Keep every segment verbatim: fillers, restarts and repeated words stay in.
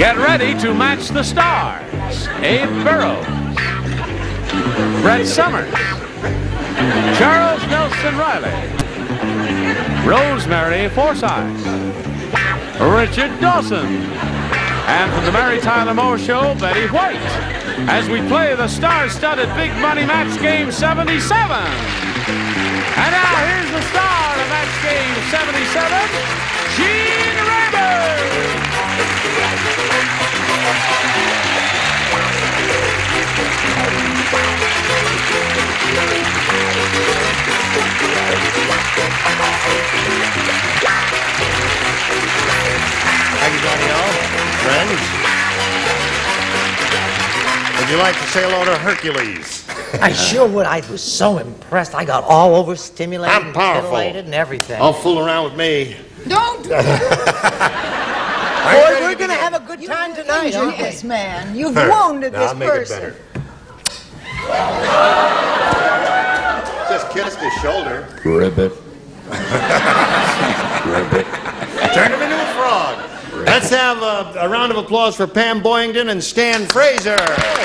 Get ready to match the stars. Abe Burrows, Brett Summers, Charles Nelson Reilly, Rosemary Forsyth, Richard Dawson, and from the Mary Tyler Moore Show, Betty White, as we play the star-studded Big Money Match Game seventy-seven. And now here's the star of Match Game seventy-seven, Gene Rayburn. Thank you, Johnny O. Friends, would you like to say hello to Hercules? I sure would. I was so impressed. I got all overstimulated, I'm powerful. and titillated and everything. Don't fool around with me. Don't! Boy, we're going to have a good time tonight, aren't we? This man. You've wounded this I'll make person. it better. Just kissed his shoulder. Ribbit. Ribbit. Turned him into a frog. Ribbit. Let's have a, a round of applause for Pam Boyington and Stan Fraser.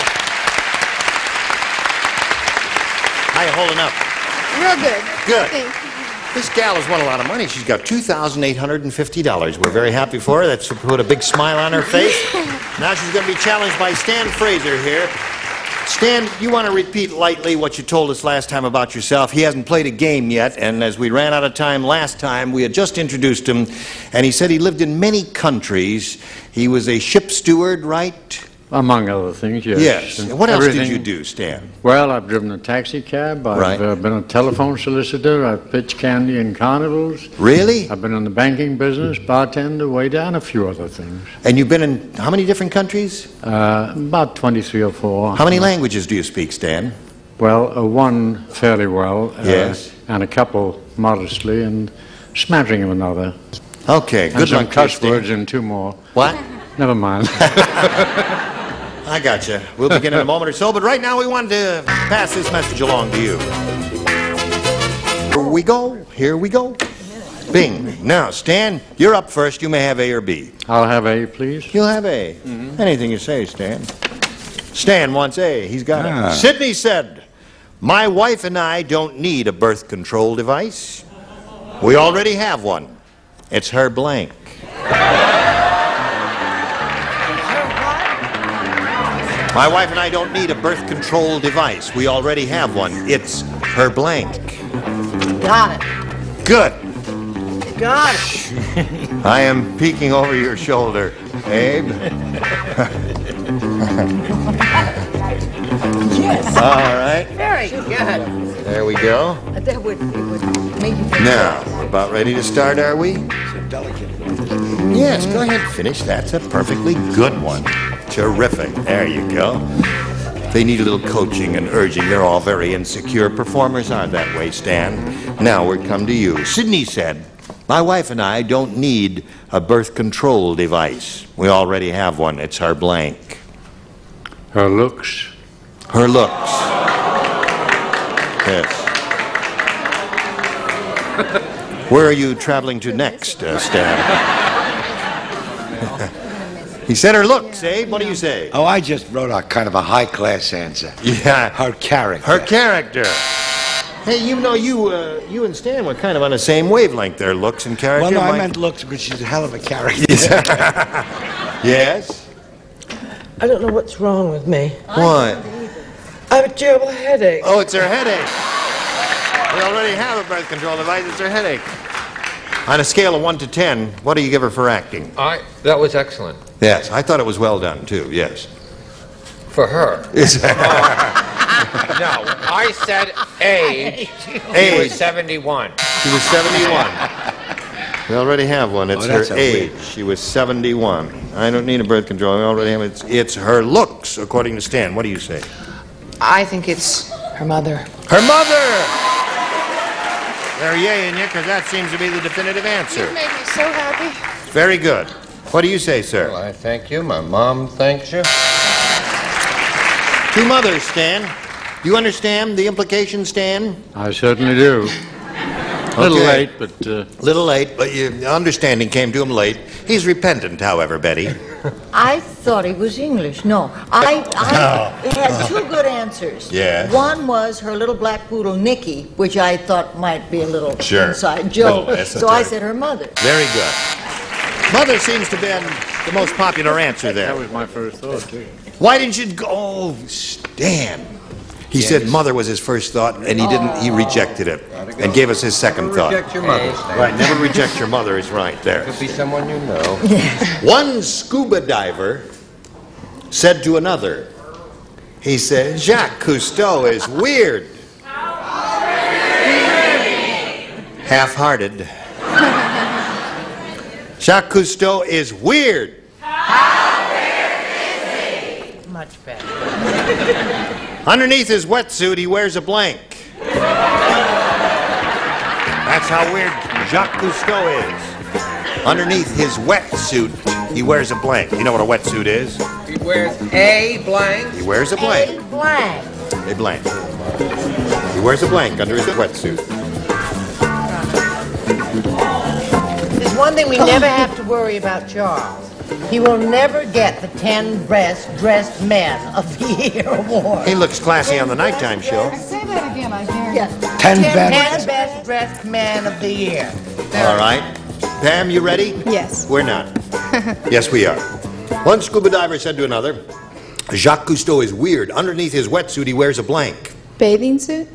How you holding up? Real good. Good. Thank you. This gal has won a lot of money. She's got two thousand eight hundred fifty dollars. We're very happy for her. That's put a big smile on her face. Now she's going to be challenged by Stan Fraser here. Stan, you want to repeat lightly what you told us last time about yourself. He hasn't played a game yet, and as we ran out of time last time, we had just introduced him, and he said he lived in many countries. He was a ship steward, right? Among other things, yes. Yes. And What else everything- did you do, Stan? Well, I've driven a taxi cab. I've Right. uh, been a telephone solicitor. I've pitched candy in carnivals. Really? I've been in the banking business, bartender, waiter, and a few other things. And you've been in how many different countries? Uh, about twenty-three or four. How many languages do you speak, Stan? Well, uh, one fairly well. Uh, Yes. And a couple modestly, and smattering of another. Okay, And good some luck to you, cuss Stan. words and two more. What? Never mind. I got you. We'll begin in a moment or so, but right now we wanted to pass this message along to you. Here we go. Here we go. Bing. Now, Stan, you're up first. You may have A or B. I'll have A, please. You'll have A. Mm-hmm. Anything you say, Stan. Stan wants A. He's got Ah. it. Sydney said, "My wife and I don't need a birth control device. We already have one. It's her blank." My wife and I don't need a birth control device. We already have one. It's her blank. Got it. Good. Got it. I am peeking over your shoulder, Abe. Yes. All right. Very good. There we go. That would, it would make you feel Now, about ready to start, are we? Yes, go ahead. Finish. That's a perfectly good one. Terrific. There you go. They need a little coaching and urging. They're all very insecure. Performers aren't that way, Stan. Now we come to you. Sydney said, "My wife and I don't need a birth control device. We already have one. It's her blank." Her looks. Her looks. Yes. Where are you traveling to next, uh, Stan? He said her looks, Abe. What do you say? Oh, I just wrote a kind of a high-class answer. Yeah. Her character. Her character. Hey, you know, you uh, you and Stan were kind of on the same wavelength there, looks and character. Well, no, I Mike. meant looks because she's a hell of a character. Yes? I don't know what's wrong with me. What? I have a terrible headache. Oh, it's her headache. We already have a birth control device. It's her headache. On a scale of one to ten, what do you give her for acting? I, that was excellent. Yes, I thought it was well done, too, yes. For her. Is No, I said age. She Age. was seventy-one. She was seventy-one. We already have one. It's Oh, her that's a age. weak- She was seventy-one. I don't need a birth control. We already have it. It's, it's her looks, according to Stan. What do you say? I think it's her mother. Her mother! They're yaying you because that seems to be the definitive answer. You made me so happy. Very good. What do you say, sir? Well, I thank you. My mom thanks you. Two mothers, Stan. Do you understand the implication, Stan? I certainly do. A little Okay. late, but... Uh, Little late, but your understanding came to him late. He's repentant, however, Betty. I thought he was English. No, I, I had two good answers. Yes. One was her little black poodle, Nikki, which I thought might be a little Sure. inside joke. Little So I esoteric. said her mother. Very good. Mother seems to have been the most popular answer there. That was my first thought, too. Why didn't you go? Oh, Stan. He said mother was his first thought, and he didn't. He rejected it and gave us his second Never thought. reject your mother, Stan. Right, never reject your mother is right there. Could be someone you know. One scuba diver said to another, he said, Jacques Cousteau is weird. Half-hearted. Jacques Cousteau is weird. Much better. Underneath his wetsuit, he wears a blank. That's how weird Jacques Cousteau is. Underneath his wetsuit, he wears a blank. You know what a wetsuit is? He wears a blank. He wears a blank. A blank. A blank. He wears a blank under his wetsuit. There's one thing we never have to worry about Charles. He will never get the ten best dressed men of the year award. He looks classy on the nighttime show. Say that again, I dare you. Yes. Ten ten best. best dressed men of the year. All right. Pam, you ready? Yes. We're not. Yes, we are. One scuba diver said to another, Jacques Cousteau is weird. Underneath his wetsuit, he wears a blank. Bathing suit?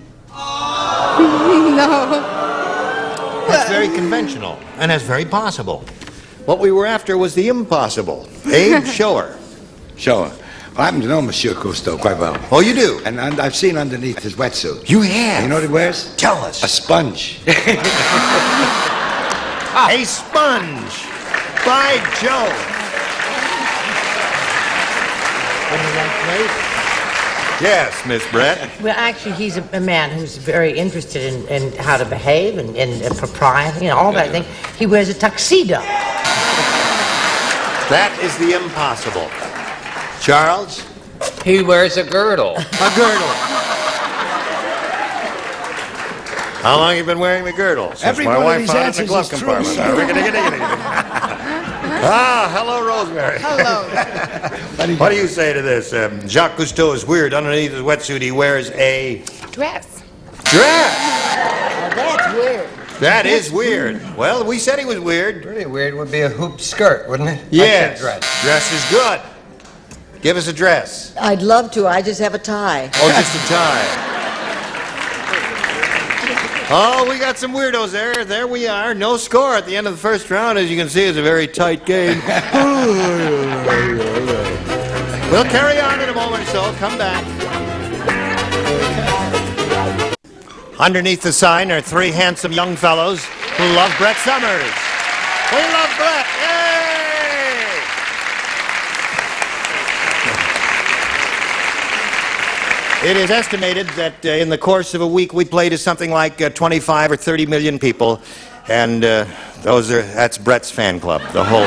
No. That's very conventional, and that's very possible. What we were after was the impossible. Abe, show her. Show her. I happen to know Monsieur Cousteau quite well. Oh, you do? And, and I've seen underneath his wetsuit. You have? You know what he wears? Tell us. A sponge. A sponge. By Joe. Yes, Miss Brett. Well, actually, he's a, a man who's very interested in, in how to behave and, and, and propriety and all that thing. He wears a tuxedo. That is the impossible. Charles? He wears a girdle. A girdle. How long have you been wearing the girdle? Since Every my one of wife these found it in the answers glove is true, compartment. Ah, hello, Rosemary. Hello. What do you say to this? Um, Jacques Cousteau is weird. Underneath his wetsuit, he wears a Dress. dress. Now that's weird. That is weird. Well, we said he was weird. Pretty weird would be a hoop skirt, wouldn't it? Yes. I said dress. Dress is good. Give us a dress. I'd love to. I just have a tie. Oh, just a tie. Oh, we got some weirdos there. There we are. No score at the end of the first round. As you can see, it's a very tight game. We'll carry on in a moment or so. Come back. Underneath the sign are three handsome young fellows who love Brett Summers. We love Brett. Yay! It is estimated that uh, in the course of a week we play to something like uh, twenty-five or thirty million people, and uh, those are that's Brett's fan club. The whole.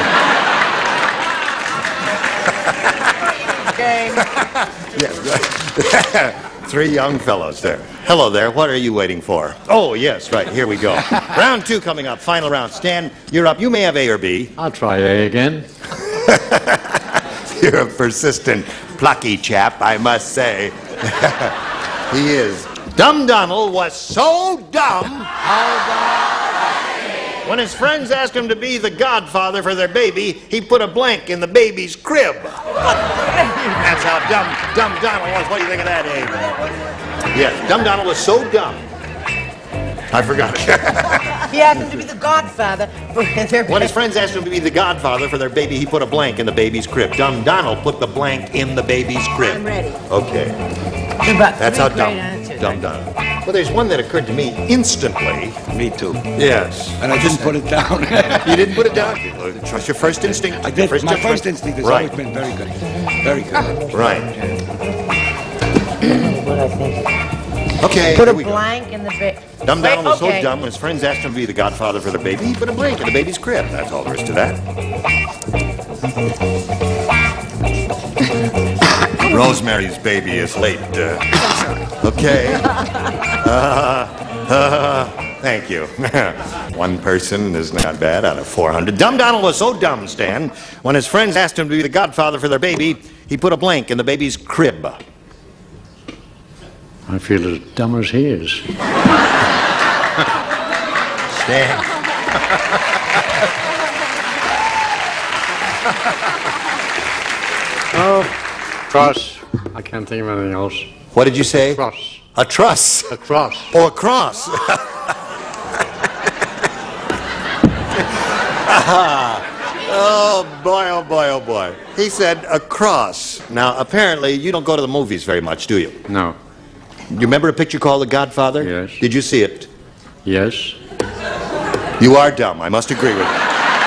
Yes, right. Three young fellows there. Hello there. What are you waiting for? Oh yes, right. Here we go. Round two coming up. Final round. Stan, you're up. You may have A or B. I'll try A again. You're a persistent, plucky chap, I must say. He is. Dumb Donald was so dumb. When his friends asked him to be the godfather for their baby, he put a blank in the baby's crib. That's how dumb Dumb Donald was. What do you think of that, Abe? Yes, Dumb Donald was so dumb. I forgot. He asked him to be the godfather for their When his friends asked him to be the godfather for their baby, he put a blank in the baby's crib. Dumb Donald put the blank in the baby's crib. I'm ready. Okay. About That's three how great dumb, answers. dumb Donald. Well, there's one that occurred to me instantly. Me too. Yes. And I didn't put it down. You didn't put it down? Trust your first instinct. I did. First My judgment. first instinct has Right. always been very good. Very good. Right. What I think. Okay, Put a here we go. blank in the ba- Dumb Wait, Donald was okay. so dumb when his friends asked him to be the godfather for the baby, he put a blank in the baby's crib. That's all there is to that. Rosemary's baby is late. Uh, okay. Uh, uh, Thank you. One person is not bad out of four hundred. Dumb Donald was so dumb, Stan, when his friends asked him to be the godfather for their baby, he put a blank in the baby's crib. I feel as dumb as he is. Stan. Oh, cross. I can't think of anything else. What did you say? Cross. A truss. A cross. Oh, a cross. Oh, boy, oh, boy, oh, boy. He said a cross. Now, apparently, you don't go to the movies very much, do you? No. You remember a picture called The Godfather? Yes. Did you see it? Yes. You are dumb. I must agree with you.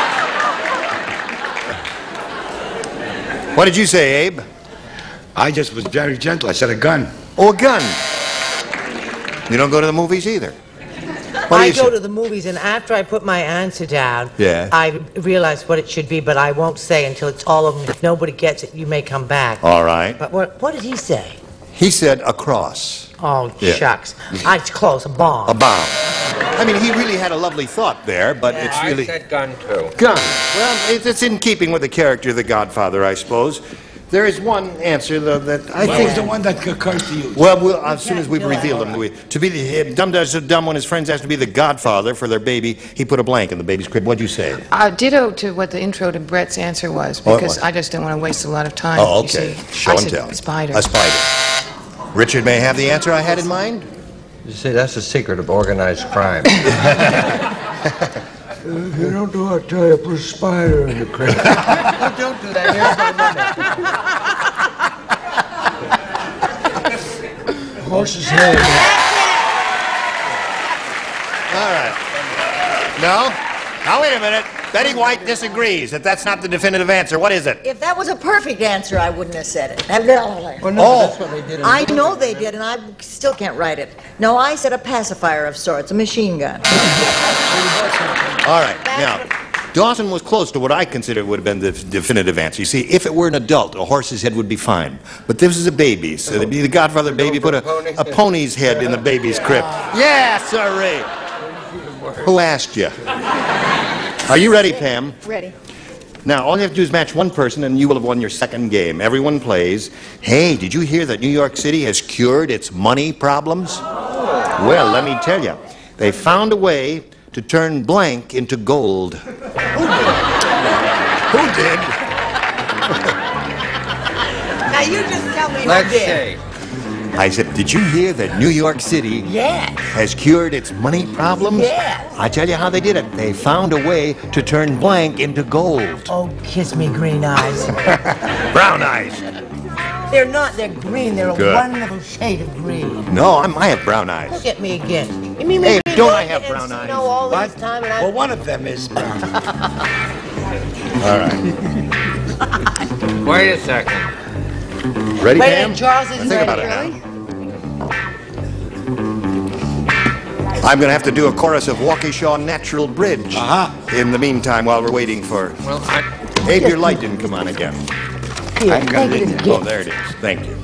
What did you say, Abe? I just was very gentle. I said a gun. Oh, a gun. You don't go to the movies either. What do I you go say? to the movies, and after I put my answer down, Yeah. I realize what it should be, but I won't say until it's all over. If nobody gets it, you may come back. All right. But what, what did he say? He said a cross. Oh, Yeah. shucks. I close, a bomb. A bomb. I mean, he really had a lovely thought there, but it's I really... said gun, too. Gun. Well, it's, it's in keeping with the character of the Godfather, I suppose. There is one answer, though, that I What think... was the one that occurred to you? Well, we'll as soon as we reveal them, we, to be the dumb does so dumb when his friends asked to be the godfather for their baby, he put a blank in the baby's crib. What'd you say? Uh, ditto to what the intro to Brett's answer was, Oh, it because was. I just didn't want to waste a lot of time. Oh, you okay. see. Show I and said tell. Spider. A spider. Richard may have the answer I had in mind. You see, that's the secret of organized crime. If you don't do it, I tell you, put a spider in the crib. Oh, don't do that. Here's my money. Horse's head. All right. No? Now, wait a minute. Betty White disagrees that that's not the definitive answer. What is it? If that was a perfect answer, I wouldn't have said it. Oh, no, Oh. that's what they did. in I the know movie. they did, and I still can't write it. No, I said a pacifier of sorts, a machine gun. All right. Now, Dawson was close to what I consider would have been the definitive answer. You see, if it were an adult, a horse's head would be fine. But this is a baby, so it'd be the godfather baby put a, a pony's head in the baby's crib. Yes, sirree. Who asked you? Are you ready, Pam? Ready. Now, all you have to do is match one person, and you will have won your second game. Everyone plays. Hey, did you hear that New York City has cured its money problems? Well, let me tell you. They found a way to turn blank into gold. Who did? Who did? Now, you just tell me Let's who did. see. I said, did you hear that New York City Yes. has cured its money problems? Yes. I tell you how they did it. They found a way to turn blank into gold. Oh, kiss me, green eyes. Brown eyes. They're not. They're green. They're a Good. wonderful shade of green. No, I'm, I have brown eyes. Look at me again. You mean Hey, me don't look I have and brown see, eyes? know all What? this time and I... Well, one of them is brown. All right. Wait a second. Ready, Wait a Pam? minute, Charles Now isn't think about ready. it now. I'm going to have to do a chorus of Waukesha Natural Bridge Uh-huh. in the meantime while we're waiting for... Well, I... Abe, your light didn't come on again. Here, I've got take it it in as a Oh, gift. there it is. Thank you.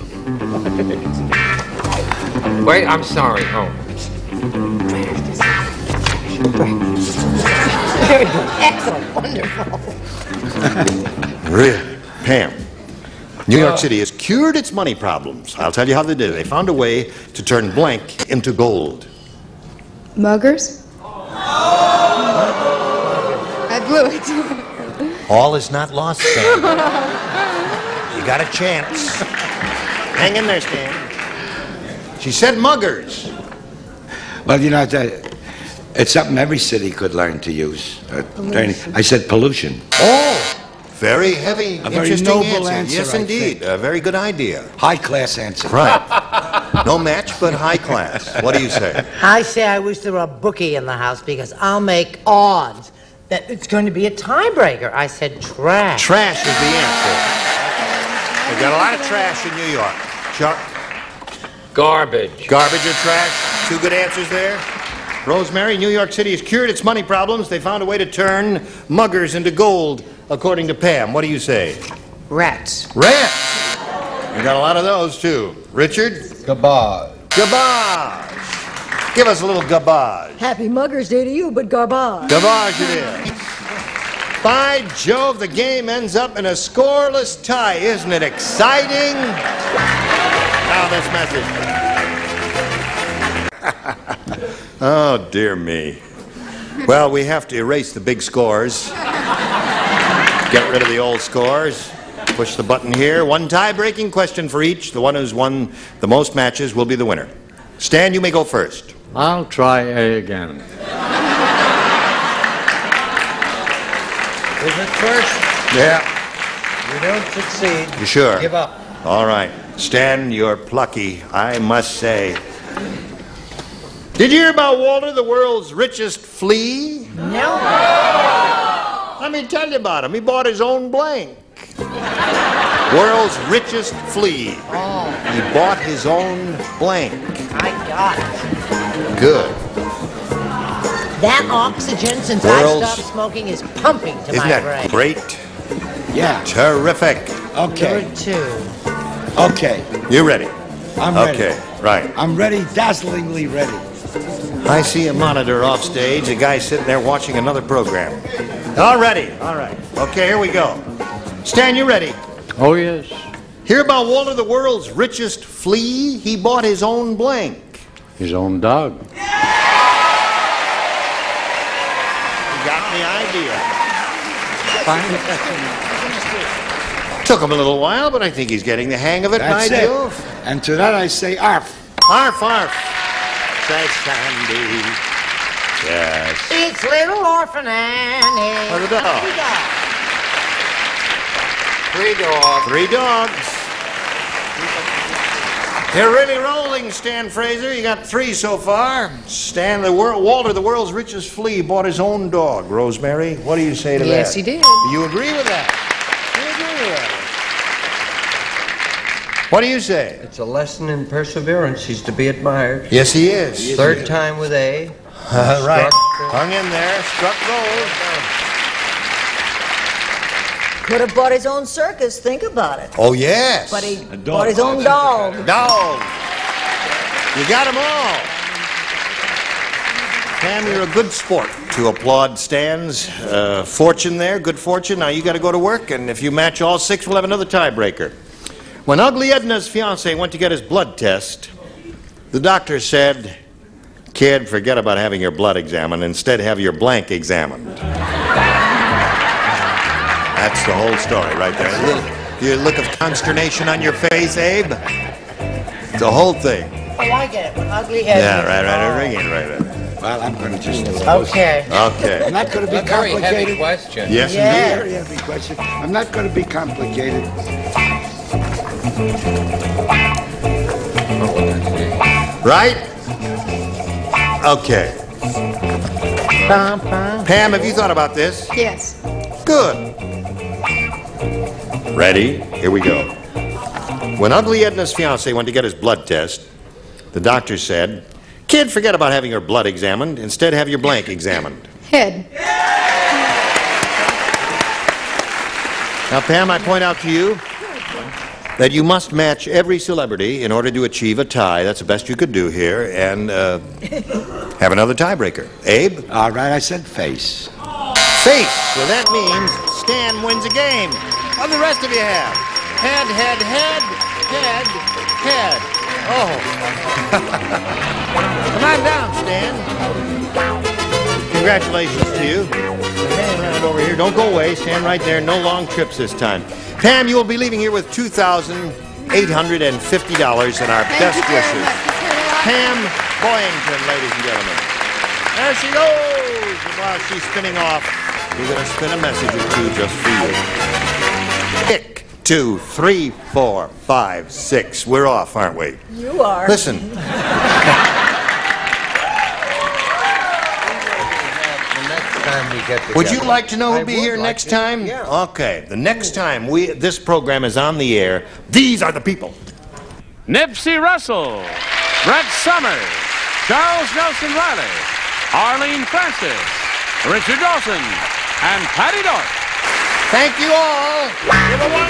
Wait, I'm sorry. Oh. Very good. Excellent. Wonderful. Really? Pam, New York City has cured its money problems. I'll tell you how they did it. They found a way to turn blank into gold. Muggers? I blew it. All is not lost, Stan. You got a chance. Hang in there, Stan. She said muggers. Well, you know, I tell you, it's something every city could learn to use. Uh, I said pollution. Oh, very heavy, A very interesting noble answer. answer, Yes, I indeed. think. A very good idea. High-class answer. Right. No match, but high class. What do you say? I say I wish there were a bookie in the house because I'll make odds that it's going to be a tiebreaker. I said trash. Trash is the answer. We've got a lot of trash in New York. Chuck? Garbage. Garbage or trash? Two good answers there. Rosemary, New York City has cured its money problems. They found a way to turn muggers into gold, according to Pam. What do you say? Rats. Rats. We got a lot of those, too. Richard? Garbage. Garbage. Give us a little garbage. Happy Mugger's Day to you, but garbage. Garbage it is. By Jove, the game ends up in a scoreless tie. Isn't it exciting? Now this message. Oh, dear me. Well, we have to erase the big scores. Get rid of the old scores. Push the button here. One tie-breaking question for each. The one who's won the most matches will be the winner. Stan, you may go first. I'll try A again. Is it first? Yeah. You don't succeed. You sure? Give up. All right. Stan, you're plucky, I must say. Did you hear about Walter, the world's richest flea? No. Let me tell you about him. He bought his own blank. World's richest flea. Oh, He bought his own blank. I got it. Good. That oxygen, since World's- I stopped smoking, is pumping to Isn't my that brain. great? Yeah. Terrific. Okay. Good, too. Okay. You ready? I'm ready. Okay, right. I'm ready, dazzlingly ready. I see a monitor off stage, a guy sitting there watching another program. All ready. All right. Okay, here we go. Stan, you ready? Oh, yes. Hear about Walter, the world's richest flea? He bought his own blank. His own dog. You got the idea. Took him a little while, but I think he's getting the hang of it, That's by it. Jove. And to that I say, arf. Arf, arf. Says Sandy. Yes. It's little orphan Annie. Oh, the dog. Three dogs. Three dogs. Three dogs. They're really rolling, Stan Fraser. You got three so far. Stan, the world, Walter, the world's richest flea, bought his own dog. Rosemary, what do you say to Yes, that? he did. You agree with that? You agree with that? What do you say? It's a lesson in perseverance. He's to be admired. Yes, he is. Third time with A. Uh, right. Struck. Hung in there. Struck gold. Could have bought his own circus, think about it. Oh, yes. But he dog. bought his own dog. Dog. You got them all. Pam, you're a good sport to applaud Stan's uh, fortune there. Good fortune. Now you got to go to work, and if you match all six, we'll have another tiebreaker. When Ugly Edna's fiance went to get his blood test, the doctor said, "Kid, forget about having your blood examined. Instead, have your blank examined." That's the whole story right there. A little, your look of consternation on your face, Abe. The whole thing. Oh, I get it. When ugly Edna. Yeah, right, right, right, right, right, right. Well, I'm going to just... Okay. Okay. I'm not going to be A very heavy complicated. question. Yes, Yeah. Very heavy question. I'm not going to be complicated. Right? Okay. Bum, bum. Pam, have you thought about this? Yes. Good. Ready? Here we go. When Ugly Edna's fiance went to get his blood test, the doctor said, "Kid, forget about having your blood examined. Instead, have your blank examined." Head. Now, Pam, I point out to you that you must match every celebrity in order to achieve a tie. That's the best you could do here, and uh, have another tiebreaker. Abe? All right, I said face. Face. So that means Stan wins a game. What do the rest of you have? Head, head, head, head, head. Oh. Come on down, Stan. Congratulations to you. Hang around over here. Don't go away. Stand right there. No long trips this time. Pam, you will be leaving here with two thousand eight hundred fifty dollars and our Thank best you very wishes. much. You said a lot. Pam Boyington, ladies and gentlemen. There she goes. And while she's spinning off, we're going to spin a message or two just for you. Pick, two, three, four, five, six. We're off, aren't we? You are. Listen. The next time we get together. Would you like to know I who'll be would here like next to. time? Yeah. Okay. The next time we this program is on the air, these are the people. Nipsey Russell, Brett Summers, Charles Nelson Reilly, Arlene Francis, Richard Dawson, and Patty Dorff. Thank you all. Give a